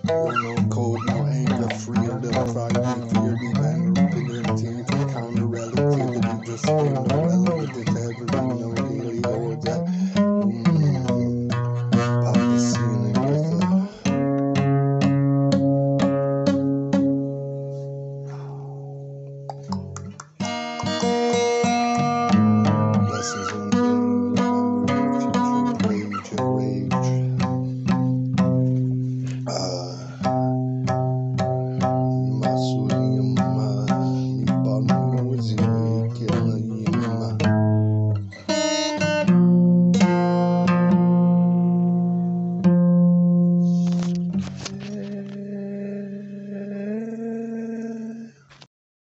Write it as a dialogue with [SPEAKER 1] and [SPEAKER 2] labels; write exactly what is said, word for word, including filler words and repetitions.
[SPEAKER 1] War, no cold, no anger, free of little frightening fear, be banner, bigger and team, counter relativity, just stay no relative to everything, no